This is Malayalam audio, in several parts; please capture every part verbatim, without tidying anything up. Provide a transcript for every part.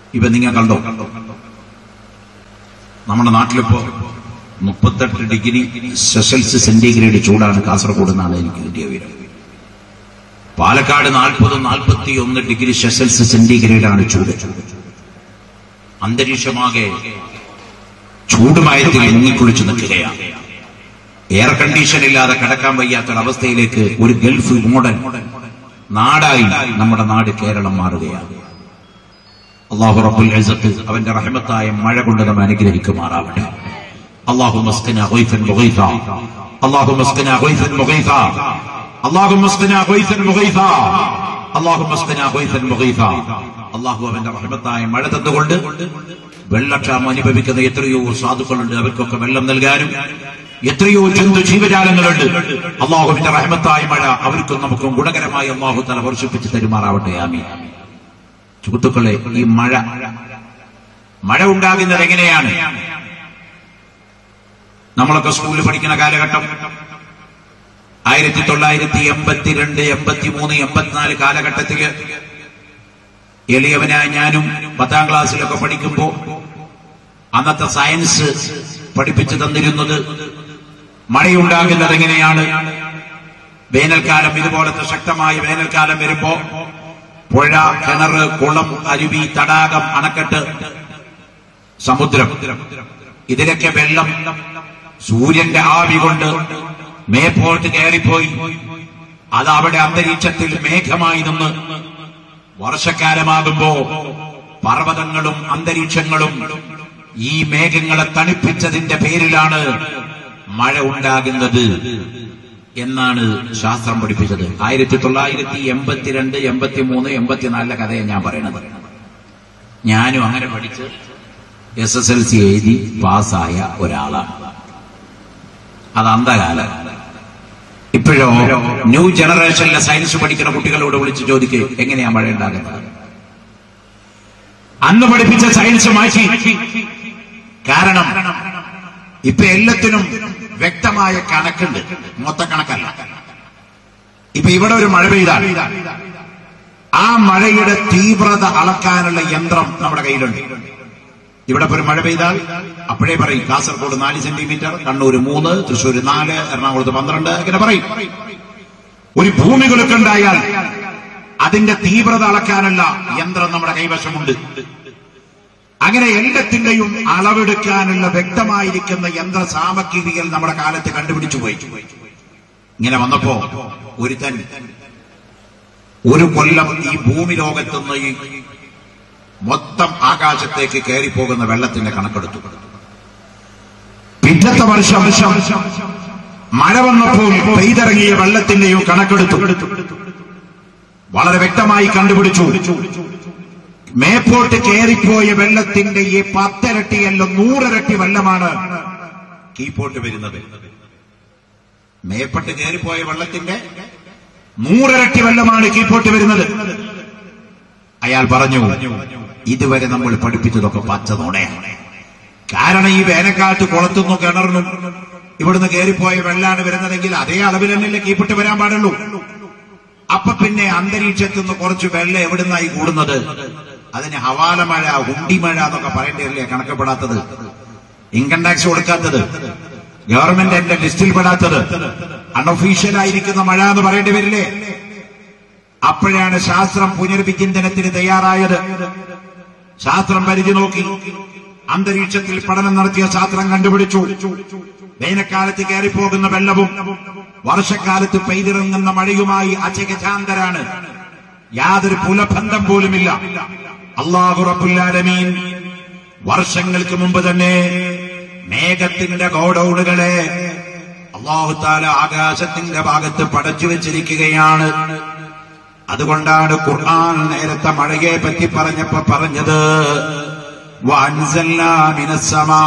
ഇപ്പൊ നിങ്ങൾ കണ്ടോ, നമ്മുടെ നാട്ടിലിപ്പോ മുപ്പത്തെട്ട് ഡിഗ്രി സെൽഷ്യസ് സെന്റിഗ്രേഡ് ചൂടാണ് കാസർഗോഡ് എന്നാണ് എനിക്ക് കിട്ടിയ വിവരം. പാലക്കാട് നാൽപ്പത് നാൽപ്പത്തി ഒന്ന് ഡിഗ്രി സെൽഷ്യസ് സെന്റിഗ്രേഡാണ് ചൂട്. അന്തരീക്ഷമാകെ ചൂടുമയത്തിൽ മുങ്ങിക്കുളിച്ചു നിൽക്കുകയാണ്. എയർ കണ്ടീഷൻ ഇല്ലാതെ കിടക്കാൻ വയ്യാത്തൊരവസ്ഥയിലേക്ക് ഒരു ഗൾഫ് മോഡൽ നാടായി നമ്മുടെ നാട് കേരളം മാറുകയാണ്. അല്ലാഹു റബ്ബുൽ ഇസ്സത്ത് അവന്റെ റഹ്മത്തായ മഴ കൊണ്ട് നമ്മെ അനുഗ്രഹിക്കുമാറാവട്ടെ. അല്ലാഹുമ്മ സ്ഖിനാ ഗൈഫൻ മുഗീഫ, അല്ലാഹുമ്മ സ്ഖിനാ ഗൈഫൻ മുഗീഫ, അല്ലാഹുമ്മ സ്ഖിനാ ഗൈഫൻ മുഗീഫ, അല്ലാഹുമ്മ സ്ഖിനാ ഗൈഫൻ മുഗീഫ. അല്ലാഹു അവന്റെ റഹ്മത്തായ മഴ തന്നുകൊണ്ട് വെള്ളക്ഷാമം അനുഭവിക്കുന്ന എത്രയോ സാധുക്കളുണ്ട്, അവർക്കൊക്കെ വെള്ളം നൽകാനും എത്രയോ ജന്തു ജീവജാലങ്ങളുണ്ട്. അല്ലാഹുവിന്റെ റഹ്മത്തായ മഴ അവർക്കും നമുക്കും ഗുണകരമായി അല്ലാഹു തആല വർഷിപ്പിച്ച് തരുമാറാവട്ടെ. ആമീൻ. സുഹൃത്തുക്കളെ, ഈ മഴ മഴ ഉണ്ടാകുന്നത് എങ്ങനെയാണ്? നമ്മളൊക്കെ സ്കൂളിൽ പഠിക്കുന്ന കാലഘട്ടം ആയിരത്തി തൊള്ളായിരത്തി എൺപത്തിരണ്ട് എൺപത്തി മൂന്ന് എൺപത്തിനാല് കാലഘട്ടത്തില് എളിയവനായ ഞാനും പത്താം ക്ലാസ്സിലൊക്കെ പഠിക്കുമ്പോ അന്നത്തെ സയൻസ് പഠിപ്പിച്ചു തന്നിരുന്നത് മഴയുണ്ടാകുന്നത് എങ്ങനെയാണ്. വേനൽക്കാലം, ഇതുപോലത്തെ ശക്തമായ വേനൽക്കാലം വരുമ്പോ പുഴ, കിണറ്, കുളം, അരുവി, തടാകം, അണക്കെട്ട്, സമുദ്രം, ഇതിലൊക്കെ വെള്ളം സൂര്യന്റെ ആവി കൊണ്ട് മേപ്പോട്ട് കയറിപ്പോയി അത് അവിടെ അന്തരീക്ഷത്തിൽ മേഘമായി നിന്ന് വർഷക്കാലമാകുമ്പോ പർവ്വതങ്ങളും അന്തരീക്ഷങ്ങളും ഈ മേഘങ്ങളെ തണുപ്പിച്ചതിന്റെ പേരിലാണ് മഴ ഉണ്ടാകുന്നത് എന്നാണ് ശാസ്ത്രം പഠിപ്പിച്ചത്. ആയിരത്തി തൊള്ളായിരത്തി എൺപത്തിരണ്ട് എൺപത്തി മൂന്ന് എൺപത്തിനാലിലെ കഥയെ ഞാൻ പറയണത്. ഞാനും അങ്ങനെ പഠിച്ച് എസ് എസ് എൽ സി എഴുതി പാസ്സായ ഒരാളാണ്. അത് അന്ധകാലം. ഇപ്പോഴോ ന്യൂ ജനറേഷനിലെ സയൻസ് പഠിക്കുന്ന കുട്ടികളോട് വിളിച്ച് ചോദിക്കുക എങ്ങനെയാ മഴ ഉണ്ടാകുന്നത്. അന്ന് പഠിപ്പിച്ച സയൻസ് മാറ്റി. കാരണം ഇപ്പൊ എല്ലാത്തിനും വ്യക്തമായ കണക്കുണ്ട്, മൊത്ത കണക്കല്ല. ഇപ്പൊ ഇവിടെ ഒരു മഴ പെയ്താൽ ആ മഴയുടെ തീവ്രത അളക്കാനുള്ള യന്ത്രം നമ്മുടെ കയ്യിലുണ്ട്. ഇവിടെ ഒരു മഴ പെയ്താൽ അപ്പോഴേ പറയും കാസർഗോഡ് നാല് സെന്റിമീറ്റർ, കണ്ണൂർ മൂന്ന്, തൃശ്ശൂർ നാല്, എറണാകുളത്ത് പന്ത്രണ്ട്, ഇങ്ങനെ പറയും. ഒരു ഭൂമി കുലുക്കുണ്ടായാൽ അതിന്റെ തീവ്രത അളക്കാനുള്ള യന്ത്രം നമ്മുടെ കൈവശമുണ്ട്. അങ്ങനെ എല്ലാത്തിന്റെയും അളവെടുക്കാനുള്ള വ്യക്തമായിരിക്കുന്ന യന്ത്ര സാമഗ്രികൾ നമ്മുടെ കാലത്ത് കണ്ടുപിടിച്ചു പോയി. ഇങ്ങനെ വന്നപ്പോ ഒരുത്തൻ ഒരു കൊല്ലം ഈ ഭൂമി ലോകത്തുനിന്ന് ഈ മൊത്തം ആകാശത്തേക്ക് കയറിപ്പോകുന്ന വെള്ളത്തിന്റെ കണക്കെടുത്തു. പിറ്റത്തെ വർഷം മഴ വന്നപ്പോൾ പെയ്തിറങ്ങിയ വെള്ളത്തിന്റെയും കണക്കെടുത്തു. വളരെ വ്യക്തമായി കണ്ടുപിടിച്ചു. മേപ്പോട്ട് കയറിപ്പോയ വെള്ളത്തിന്റെ ഈ പത്തിരട്ടിയല്ല നൂറിരട്ടി വെള്ളമാണ് കീപ്പോട്ട് വരുന്നത്. മേപ്പോട്ട് കയറിപ്പോയ വെള്ളത്തിന്റെ നൂറിരട്ടി വെള്ളമാണ് കീപ്പോട്ട് വരുന്നത്. അയാൾ പറഞ്ഞു, ഇതുവരെ നമ്മൾ പഠിപ്പിച്ചതൊക്കെ പച്ച നുണയാണ്. കാരണം ഈ വേനൽക്കാലത്ത് കുളത്തുനിന്നും കിണറിനും ഇവിടുന്ന് കയറിപ്പോയ വെള്ളമാണ് വരുന്നതെങ്കിൽ അതേ അളവിൽ തന്നെയല്ലേ കീപ്പിട്ട് വരാൻ പാടുള്ളൂ. അപ്പൊ പിന്നെ അന്തരീക്ഷത്തിൽ നിന്ന് കുറച്ച് വെള്ളം എവിടുന്നായി കൂടുന്നത്? അതിന് ഹവാല മഴ, ഹുണ്ടി മഴ എന്നൊക്കെ പറയേണ്ടതല്ലേ കണക്കപ്പെടാത്തത്, ഇൻകം ടാക്സ് കൊടുക്കാത്തത്, ഗവൺമെന്റ് എന്റെ ലിസ്റ്റിൽ പെടാത്തത്, അൺഒഫീഷ്യലായിരിക്കുന്ന മഴ എന്ന് പറയേണ്ടി വരില്ലേ? അപ്പോഴാണ് ശാസ്ത്രം പുനർവിചിന്തനത്തിന് തയ്യാറായത്. ശാസ്ത്രം പരിധി നോക്കി അന്തരീക്ഷത്തിൽ പഠനം നടത്തിയ ശാസ്ത്രം കണ്ടുപിടിച്ചു, വേനൽക്കാലത്ത് കയറിപ്പോകുന്ന വെള്ളവും വർഷക്കാലത്ത് പെയ്തിറങ്ങുന്ന മഴയുമായി അചകചാന്തരാണ്. യാതൊരു പുലബന്ധം പോലുമില്ല. അല്ലാഹു റബ്ബുൽ ആലമീൻ വർഷങ്ങൾക്ക് മുമ്പ് തന്നെ മേഘത്തിന്റെ ഗോഡൌണുകളെ അല്ലാഹു തആല ആകാശത്തിന്റെ ഭാഗത്ത് പടച്ചു വെച്ചിരിക്കുകയാണ്. അതുകൊണ്ടാണ് ഖുർആൻ നേരത്തെ മഴയെ പറ്റി പറഞ്ഞപ്പോ പറഞ്ഞത് വഅൻസൽനാ മിനസ്സമാ,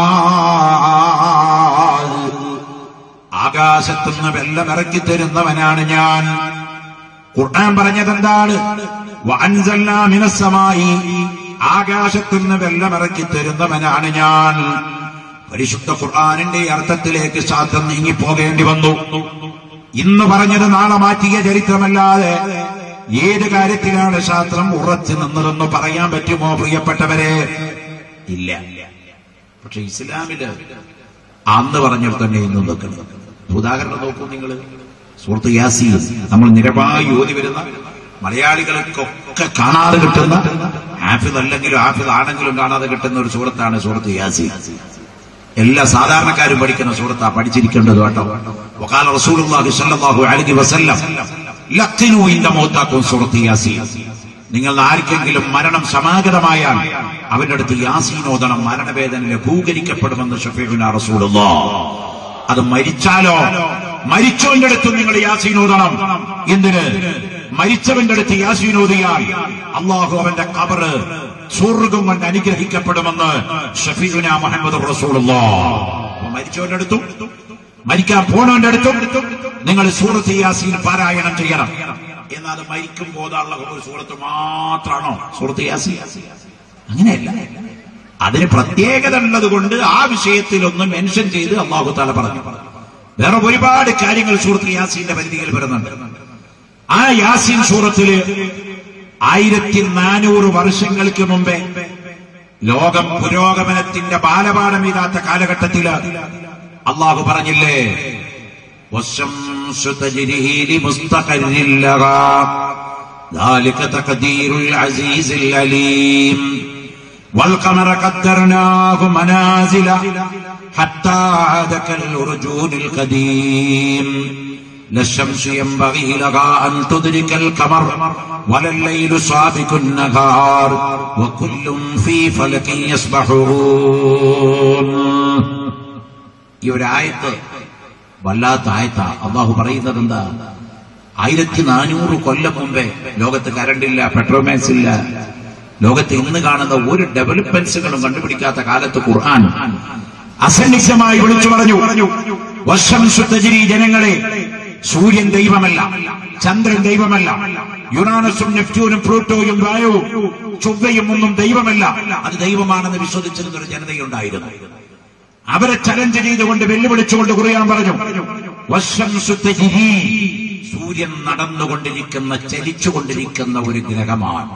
ആകാശത്തുനിന്ന് വെള്ളമിറക്കി തരുന്നവനാണ് ഞാൻ. ഖുർആൻ പറഞ്ഞതെന്താണ്? വഅൻസൽനാ മിനസ്സമായി, ആകാശത്തുനിന്ന് വെള്ളമിറക്കി തരുന്നവനാണ് ഞാൻ. പരിശുദ്ധ ഖുർആനിന്റെ അർത്ഥത്തിലേക്ക് ശാസ്ത്രം നീങ്ങിപ്പോകേണ്ടി വന്നു. ഇന്ന് പറഞ്ഞത് നാളെ മാറ്റിയ ചരിത്രമല്ലാതെ ഏത് കാര്യത്തിലാണ് ശാസ്ത്രം ഉറച്ചു നിന്നതെന്ന് പറയാൻ പറ്റുമോ പ്രിയപ്പെട്ടവരെ? ഇല്ല. പക്ഷെ ഇസ്ലാമില് അന്ന് പറഞ്ഞിട്ട് തന്നെ ഇന്നും നിൽക്കുന്നത്. ഉദാഹരണം നോക്കൂ നിങ്ങൾ, സൂറത്ത് യാസീൻ നമ്മൾ നിരവധി ഓതി വരുന്ന മലയാളികൾക്കൊക്കെ കാണാതെ കിട്ടുന്ന, ഹാഫിദ് അല്ലെങ്കിലും ഹാഫിദ് ആണെങ്കിലും കാണാതെ കിട്ടുന്ന ഒരു സൂറത്താണ് സൂറത്ത് യാസീൻ. എല്ലാ സാധാരണക്കാരും പഠിക്കുന്ന സൂറത്താ, പഠിച്ചിരിക്കേണ്ടത് കേട്ടോ. വഖാല റസൂലുള്ളാഹി സ്വല്ലല്ലാഹു അലൈഹി വസല്ലം ലഖിനു ഇന്ന മൗതാകും സൂറത്ത് യാസീൻ. നിങ്ങൾ ആർക്കെങ്കിലും മരണം സമാഗതമായാൽ അവന്റെ അടുത്ത് യാസീൻ ഓതണം, മരണവേദന ലഘൂകരിക്കപ്പെടുമെന്ന് ശഫീഉനാ റസൂലുള്ളാഹ്. അത് മരിച്ചാലോ, മരിച്ചവന്റെ അടുത്തും നിങ്ങൾ യാസീൻ ഓതണം. എന്തിന്? മരിച്ചവന്റെ അടുത്ത് യാസീൻ ഓതിയാൽ അള്ളാഹു അവന്റെ ഖബറ് സ്വർഗ്ഗം കൊണ്ട് അനുഗ്രഹിക്കപ്പെടുമെന്ന് ശഫീഉനാ മുഹമ്മദ് റസൂലുള്ളാഹ്. മരിച്ചവന്റെ അടുത്തും മരിക്കാൻ പോണവന്റെ അടുത്തും നിങ്ങൾ സൂറത്ത് യാസീൻ പാരായണം ചെയ്യണം. എന്നാൽ മരിക്കുമ്പോൾ അല്ലാഹു സൂറത്ത് മാത്രമാണോ സൂറത്ത് യാസീൻ? അങ്ങനെയല്ല. അതിന് പ്രത്യേകത ഉള്ളത് കൊണ്ട് ആ വിഷയത്തിലൊന്നും മെൻഷൻ ചെയ്ത് അല്ലാഹു തആല പറഞ്ഞു. വേറെ ഒരുപാട് കാര്യങ്ങൾ സൂറത്ത് യാസീന്റെ പരിധിയിൽ വരുന്നുണ്ട്. ആ യാസീൻ സൂറത്തില് ആയിരത്തി നാനൂറ് വർഷങ്ങൾക്ക് മുമ്പേ ലോകം പുരോഗമനത്തിന്റെ ബാലപാഠമില്ലാത്ത കാലഘട്ടത്തില് അള്ളാഹു പറഞ്ഞില്ലേ, വശംസു തജ്രീ ലിമുസ്തഖറിൻ ലഹാ ദാലിക തഖദീറുൽ അസീസിൽ അലീം വൽഖമറ ഖദ്ദർനാഹു മനാസില ഹത്താ ആദ കൽ ഉർജൂനിൽ ഖദീം ലശംസു യൻബഗി ലഹാ അൻ തുദ്രികൽ ഖമർ വലല്ലൈലു സാബിഖുൻ നഹാർ വകുല്ലും ഫീ ഫലകിൻ യസ്ബഹൂൻ. ഈ ഒരു ആയത്ത് വല്ലാത്ത ആയത്താ. അള്ളാഹു പറയുന്നത് എന്താ? ആയിരത്തി നാനൂറ് കൊല്ലം മുമ്പേ ലോകത്ത് കരണ്ടില്ല, പെട്രോമാക്സ് ഇല്ല, ലോകത്ത് ഇന്ന് കാണുന്ന ഒരു ഡെവലപ്മെന്റ്സുകളും കണ്ടുപിടിക്കാത്ത കാലത്ത് ഖുർആൻ അസന്നിഗ്ധമായി വിളിച്ചു പറഞ്ഞു, വശംസു തജ്രീ, ജനങ്ങളെ, സൂര്യൻ ദൈവമല്ല, ചന്ദ്രൻ ദൈവമല്ല, യുറാനസും നെപ്റ്റ്യൂനും പ്ലൂട്ടോയും വായുവും ചൊവ്വയും ഒന്നും ദൈവമല്ല. അത് ദൈവമാണെന്ന് വിശ്വസിച്ചിരുന്ന ഒരു ജനതയുണ്ടായിരുന്നു. അവരെ ചലഞ്ച് ചെയ്തുകൊണ്ട് വെല്ലുവിളിച്ചുകൊണ്ട് ഖുർആൻ പറഞ്ഞു, വശംസു തജ്രീ, സൂര്യൻ നടന്നുകൊണ്ടിരിക്കുന്ന, ചലിച്ചുകൊണ്ടിരിക്കുന്ന ഒരു ഗ്രഹമാണ്.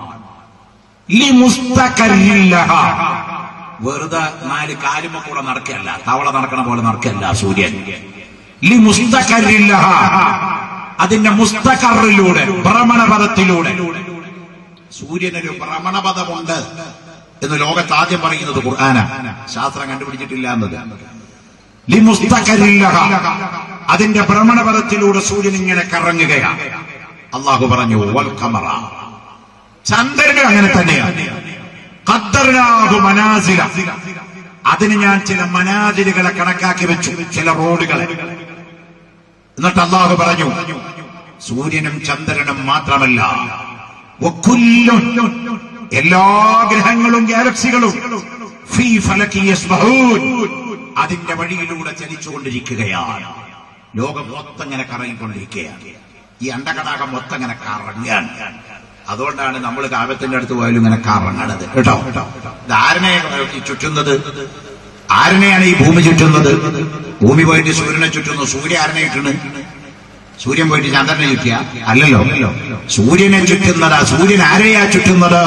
ലിമുസ്തഖറിൻ ലഹാ, വെറുതെ നാല് കാലുമ കൂടെ നടക്കല്ല, തവള നടക്കണ പോലെ നടക്കല്ല സൂര്യൻ. ലിമുസ്തഖറിൻ ലഹാ, അതിന്റെ മുസ്തഖറിലൂടെ, ഭ്രമണപഥത്തിലൂടെ. സൂര്യനൊരു ഭ്രമണപഥമുണ്ട് എന്ന് ലോകത്ത് ആദ്യം പറയുന്നത് ഖുർആനാണ്, ശാസ്ത്രം കണ്ടുപിടിച്ചിട്ടില്ല എന്നത്. ലിമുസ്തഖറിൻ ലഹാ, അതിന്റെ ഭ്രമണപഥത്തിലൂടെ സൂര്യൻ ഇങ്ങനെ കറങ്ങുകയാണ്. അള്ളാഹു പറഞ്ഞു, വൽ ഖമറ, ചന്ദ്രന് അങ്ങനെ തന്നെയാണ്. ഖദ്ദർനാഹു മനാസില, അതിന് ഞാൻ ചില മനാസിലുകളെ കണക്കാക്കി വെച്ചു, ചില റോഡുകളെ. എന്നിട്ട് അള്ളാഹു പറഞ്ഞു, സൂര്യനും ചന്ദ്രനും മാത്രമല്ല, വകുല്ലുൻ, എല്ലാ ഗ്രഹങ്ങളും ഗാലക്സികളും ഫീ ഫലകി യസ്ബഹൂൻ, അതിന്റെ വഴിയിലൂടെ ചലിച്ചുകൊണ്ടിരിക്കുകയാണ്. ലോകം മൊത്തം ഇങ്ങനെ കറങ്ങിക്കൊണ്ടിരിക്കുകയാണ്. ഈ അണ്ടകടാകം മൊത്തം ഇങ്ങനെ കറങ്ങാണ്. അതുകൊണ്ടാണ് നമ്മൾ കാവ്യത്തിന്റെ അടുത്ത് പോയാലും ഇങ്ങനെ കറങ്ങണത് കേട്ടോ. ഇത് ആരനെ ചുറ്റുന്നത്? ആരനെയാണ് ഈ ഭൂമി ചുറ്റുന്നത്? ഭൂമി പോയിട്ട് സൂര്യനെ ചുറ്റുന്നു. സൂര്യ ആരനെ ചുറ്റുന്നു? സൂര്യൻ പോയിട്ട് ചന്ദ്രനെ ചുറ്റിയ അല്ലല്ലോ, സൂര്യനെ ചുറ്റുന്നതാ. സൂര്യൻ ആരെയാ ചുറ്റുന്നത്?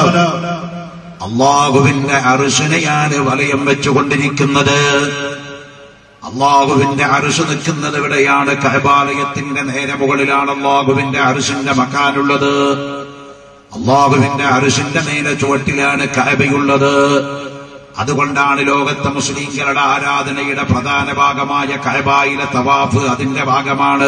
അള്ളാഹുവിന്റെ അർശിനെയാണ് വലയം വെച്ചുകൊണ്ടിരിക്കുന്നത്. അള്ളാഹുവിന്റെ അർശ് നിൽക്കുന്നത് എവിടെയാണ്? കഅബാലയത്തിന്റെ നേരെ മുകളിലാണ് അള്ളാഹുവിന്റെ അർശിന്റെ മക്കാനുള്ളത്. അള്ളാഹുവിന്റെ അർശിന്റെ നേരെ ചുവട്ടിലാണ് കഅബയുള്ളത്. അതുകൊണ്ടാണ് ലോകത്തെ മുസ്ലിംകളുടെ ആരാധനയുടെ പ്രധാന ഭാഗമായ കഅബയിലെ തവാഫ് അതിന്റെ ഭാഗമാണ്.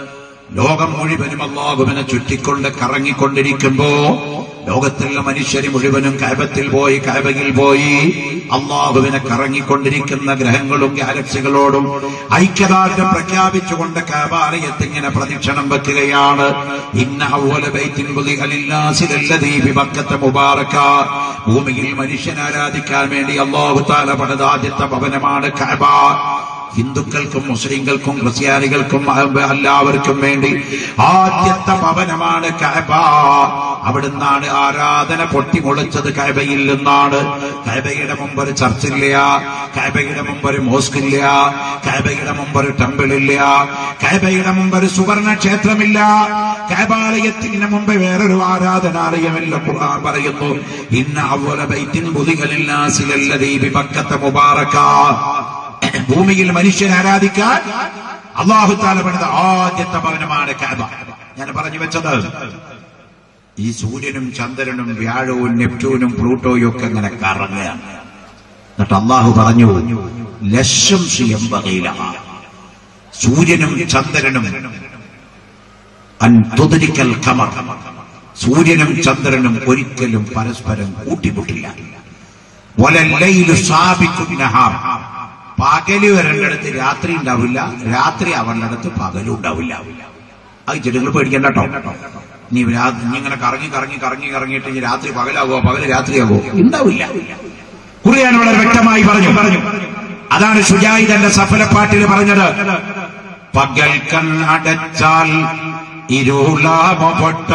ലോകം മുഴുവനും അള്ളാഹുവിനെ ചുറ്റിക്കൊണ്ട് കറങ്ങിക്കൊണ്ടിരിക്കുമ്പോ ലോകത്തുള്ള മനുഷ്യര് മുഴുവനും കഅബത്തിൽ പോയി, കഅബയിൽ പോയി അള്ളാഹുവിനെ കറങ്ങിക്കൊണ്ടിരിക്കുന്ന ഗ്രഹങ്ങളും ഗാലക്സികളോടും ഐക്യദാർഢ്യം പ്രഖ്യാപിച്ചുകൊണ്ട് കഅബാലയത്ത് ഇങ്ങനെ പ്രദക്ഷിണം വെക്കുകയാണ്. ഇന്ന അവ്വല ബൈത്തിൻ വുദിഅ ലിന്നാസി ലല്ലദീ ബിമക്കത്ത മുബാറക, ഭൂമിയിൽ മനുഷ്യൻ ആരാധിക്കാൻ വേണ്ടി അല്ലാഹു തആല പണിത ആദ്യത്തെ ഭവനമാണ് കഅബ. ഹിന്ദുക്കൾക്കും മുസ്ലിങ്ങൾക്കും ക്രിസ്ത്യാനികൾക്കും എല്ലാവർക്കും വേണ്ടി ആദ്യത്തെ ഭവനമാണ് കഅബ. അവിടുന്നാണ് ആരാധന പൊട്ടിമുളച്ചത്. കഅബയിൽ നിന്നാണ്. കഅബയുടെ മുമ്പ് ഒരു ചർച്ചില്ല, കഅബയുടെ മുമ്പ് ഒരു മോസ്കില്ല, കഅബയുടെ മുമ്പ് ഒരു ടെമ്പിളില്ല, കഅബയുടെ മുമ്പ് ഒരു സുവർണ ക്ഷേത്രമില്ല, കഅബാലയത്തിന് മുമ്പ് വേറൊരു ആരാധനാലയമില്ല. ഖുർആൻ പറയുന്നു, ഇന്ന അവ്വല ബൈത്തിൻ ബുദിഅ ലിന്നാസി ലല്ലദീ ബിബക്കത മുബാറക. ഭൂമിയിൽ മനുഷ്യൻ ആരാധിക്കാൻ അല്ലാഹു തആല പണിത ആദ്യത്തെ ഭവനമാണ് കഅബ. ഞാൻ പറഞ്ഞു വെച്ചത്, ഈ സൂര്യനും ചന്ദ്രനും വ്യാഴവും നെപ്റ്റ്യൂനും പ്ലൂട്ടോയും ഒക്കെ ഇങ്ങനെ കറങ്ങുകയാണ്. എന്നിട്ട് അല്ലാഹു പറഞ്ഞു, ലക്ഷം ഷിയംബഗീല, സൂര്യനും ചന്ദ്രനും അൻ തുദ്രിക്കൽ ഖമർ, സൂര്യനും ചന്ദ്രനും ഒരിക്കലും പരസ്പരം കൂട്ടിമുട്ടില്ല. വലല്ലൈലു സാബിഖുൻ നഹാർ, പകല് വരേണ്ടടുത്ത് രാത്രി ഉണ്ടാവില്ല, രാത്രി അവരുടെ പകലും ഉണ്ടാവില്ല. അത് ചെടികൾ പേടിക്കണ്ട കേട്ടോ. നീ ഇങ്ങനെ കറങ്ങി കറങ്ങി കറങ്ങി കറങ്ങിയിട്ട് ഇനി രാത്രി പകലാവോ പകല് രാത്രിയാവോ, ഉണ്ടാവില്ല. ഖുർആൻ വളരെ വ്യക്തമായി പറഞ്ഞു പറഞ്ഞു അതാണ് ശുജായി തന്റെ സഫലപ്പാട്ടിൽ പറഞ്ഞത്, പകൽ കണ്ണടച്ചാൽ ഇരുളാമ പൊട്ട,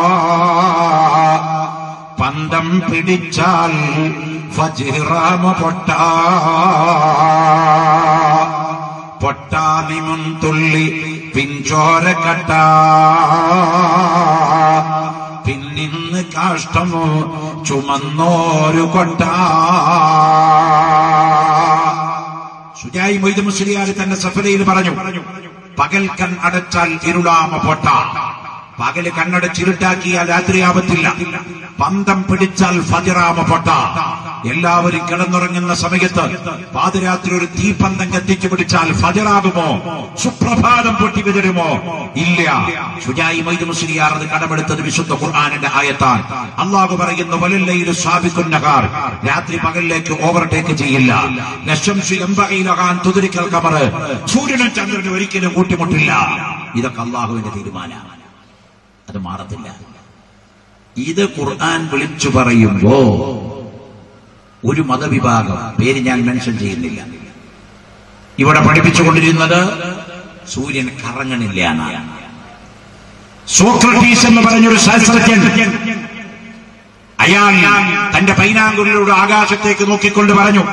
പന്തം പിടിച്ചാൽ ഫജ്റാമ പൊട്ട, പൊട്ടാനിമുൻ തുള്ളി പിഞ്ചോര കട്ട, പിന്നിന്ന് കാഷ്ടമോ ചുമന്നോരു കൊട്ട. ശുജായി മൊയ്ദ് മുസ്ലിയാർ തന്റെ സഫലയിൽ പറഞ്ഞു, പകൽ കൺ അടച്ചാൽ ഇരുളാമ പൊട്ട, പകല് കണ്ണടച്ചിരുട്ടാക്കിയാൽ രാത്രിയാവത്തില്ല, പന്തം പിടിച്ചാൽ ഫജ്റാമ പൊട്ട. എല്ലാവരും കിടന്നുറങ്ങുന്ന സമയത്ത് പാതിരാത്രി ഒരു തീപന്തം കത്തിച്ചു പിടിച്ചാൽ ഫജ്റാകുമോ, സുപ്രഭാതം പൊട്ടി വിതരുമോ? ഇല്ല. ശുജായി മൊയ്ദ് മുസ്ലിയാർ അത് കടമെടുത്തത് വിശുദ്ധ ഖുർആനിന്റെ ആയത്താണ്. അല്ലാഹു പറയുന്നു, വലല്ലൈലു സാബിഖുൻ നഹാർ, രാത്രി പകലിലേക്ക് ഓവർടേക്ക് ചെയ്യില്ല. ലശംസു യംബഗീ ലഹാ അൻ തുദ്രിക്കൽ ഖമർ, സൂര്യനും ചന്ദ്രനും ഒരിക്കലും കൂട്ടിമുട്ടില്ല. ഇതൊക്കെ അല്ലാഹുവിന്റെ തീരുമാനമാണ്, അത് മാറത്തില്ല. ഇത് ഖുർആൻ വിളിച്ചു പറയുമ്പോ ഒരു മതവിഭാഗം, പേര് ഞാൻ മെൻഷൻ ചെയ്യുന്നില്ല, ഇവിടെ പഠിപ്പിച്ചുകൊണ്ടിരുന്നത് സൂര്യൻ കറങ്ങണില്ല എന്നാണ്. സോക്രട്ടീസ് എന്ന് പറഞ്ഞൊരു ശാസ്ത്രജ്ഞൻ, അയാൾ തന്റെ പൈനാങ്കുലിലൂടെ ആകാശത്തേക്ക് നോക്കിക്കൊണ്ട് പറഞ്ഞു,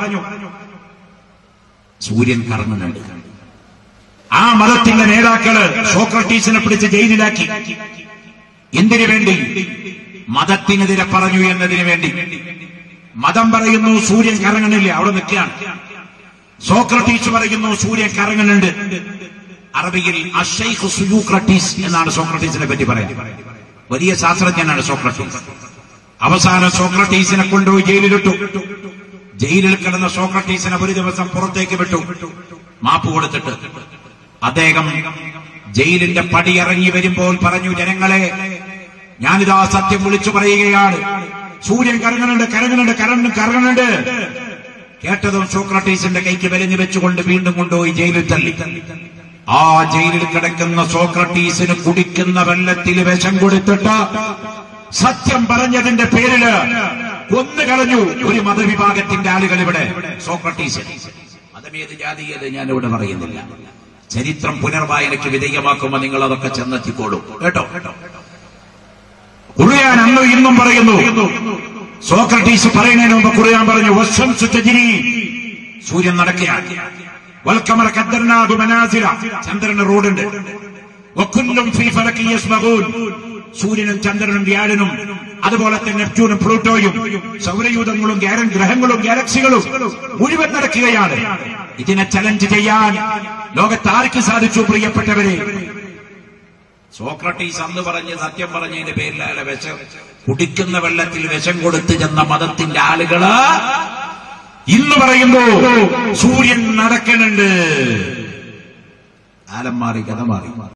സൂര്യൻ കറങ്ങുന്നുണ്ട്. ആ മതത്തിന്റെ നേതാക്കള് സോക്രട്ടീസിനെ പിടിച്ച് ജയിലിലാക്കി. എന്തിനു വേണ്ടി? മതത്തിനെതിരെ പറഞ്ഞു എന്നതിനു വേണ്ടി. മതം പറയുന്നു സൂര്യൻ കറങ്ങണില്ല, അവിടെ നിൽക്കുകയാണ്. സോക്രട്ടീസ് പറയുന്നു സൂര്യൻ കറങ്ങുന്നുണ്ട്. അറബിയിൽ അഷൈഖ് സുയൂക്രട്ടീസ് എന്നാണ് സോക്രട്ടീസിനെ പറ്റി പറയാം. വലിയ ശാസ്ത്രജ്ഞനാണ് സോക്രട്ടീസ്. അവസാനം സോക്രട്ടീസിനെ കൊണ്ടുപോയി ജയിലിലിട്ടു. ജയിലിൽ കിടന്ന സോക്രട്ടീസിനെ ഒരു ദിവസം പുറത്തേക്ക് വിട്ടു, മാപ്പ് കൊടുത്തിട്ട്. അദ്ദേഹം ജയിലിന്റെ പടിയിറങ്ങി വരുമ്പോൾ പറഞ്ഞു, ജനങ്ങളെ, ഞാനിതാ സത്യം വിളിച്ചു പറയുകയാണ്, സൂര്യൻ കറങ്ങുന്നുണ്ട് കറങ്ങുന്നുണ്ട് കറങ്ങുന്നു കറങ്ങുന്നുണ്ട്. കേട്ടതും സോക്രട്ടീസിന്റെ കൈക്ക് വലിഞ്ഞു വെച്ചുകൊണ്ട് വീണ്ടും കൊണ്ടുപോയി ജയിലിൽ തള്ളി. ആ ജയിലിൽ കിടക്കുന്ന സോക്രട്ടീസിന് കുടിക്കുന്ന വെള്ളത്തിൽ വിഷം കൊടുത്തിട്ട് സത്യം പറഞ്ഞതിന്റെ പേരില് കൊന്നുകളഞ്ഞു ഒരു മതവിഭാഗത്തിന്റെ ആളുകൾ ഇവിടെ. സോക്രട്ടീസ് മതമേത് ജാതിയത് ഞാനിവിടെ പറയുന്നില്ല. ചരിത്രം പുനർവായനയ്ക്ക് വിധേയമാക്കുമ്പോൾ നിങ്ങൾ അതൊക്കെ ചെന്നെത്തിക്കോളൂ കേട്ടോ. ഖുർആൻ അന്നും ഇന്നും പറയുന്നു. സോക്രട്ടീസ് പറയുന്നതിന് മുമ്പ് ഖുർആൻ പറഞ്ഞു, വശംസു തജ്രി, സൂര്യൻ നടക്കുകയാണ്. വൽഖമറ ഖദ്ദർനാഹു മനാസില, ചന്ദ്രന് റോഡുണ്ട്. വകുല്ലും ഫീ ഫലകിൻ യസ്ബഗൂൻ, സൂര്യനും ചന്ദ്രനും വ്യാഴനും അതുപോലെ തന്നെ നെപ്റ്റ്യൂണും പ്ലൂട്ടോയും സൗരയൂഥങ്ങളും ഗ്രഹങ്ങളും ഗാലക്സികളും മുഴുവൻ നടക്കുകയാണ്. ഇതിനെ ചലഞ്ച് ചെയ്യാൻ ലോകത്ത് ആർക്ക് സാധിച്ചു പ്രിയപ്പെട്ടവരെ? സോക്രട്ടീസ് അന്ന് പറഞ്ഞ് സത്യം പറഞ്ഞതിന്റെ പേരിൽ അയാളെ വിഷം കുടിക്കുന്ന വെള്ളത്തിൽ വിഷം കൊടുത്തു ചെന്ന മതത്തിന്റെ ആളുകള് ഇന്ന് പറയുന്നു സൂര്യൻ നടക്കണുണ്ട്. കാലം മാറി, കഥ മാറി.